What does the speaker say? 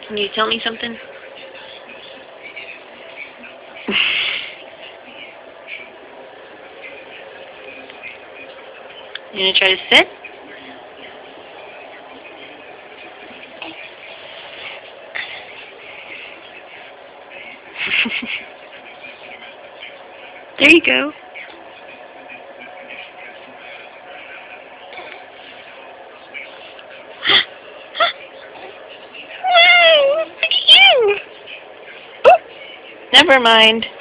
Can you tell me something? You gonna try to sit? There you go. Wow, look at you! Oh, never mind.